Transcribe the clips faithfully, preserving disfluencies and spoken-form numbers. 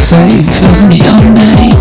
safe from your name.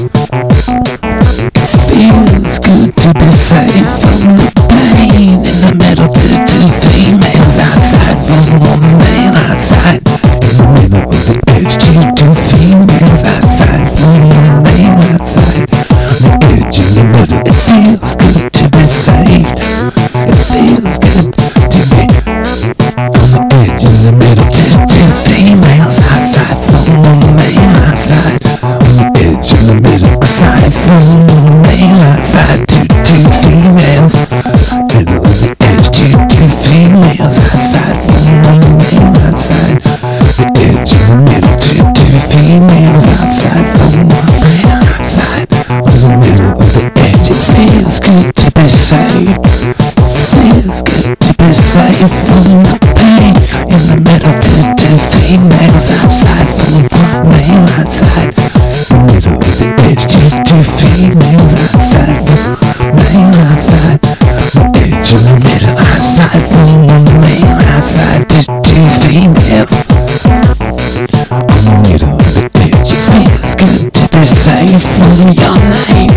It feels good to be safe from the pain. In the middle to two females outside, from one male outside. In the middle of the edge to two females outside, from one male outside. The edge in the middle. It feels good to be saved. It feels good to be on the edge in the middle to two females outside, from one male outside. On the edge in the middle, aside from one male outside to two females. Middle of the edge to two females outside, from one male outside. The edge in the middle to two females outside, from one male outside. On the middle of the edge, it feels good to be saved. Feels good to be safe from the pain. In the middle to two females outside, from one male outside. Middle of the edge to two females outside, from male outside. The edge in the middle outside, from one male outside to two females. On the middle of the edge, it feels good to be safe from your name.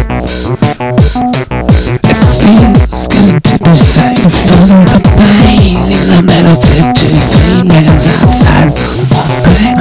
It feels good to be safe from the pain. In the middle to two females outside, from one male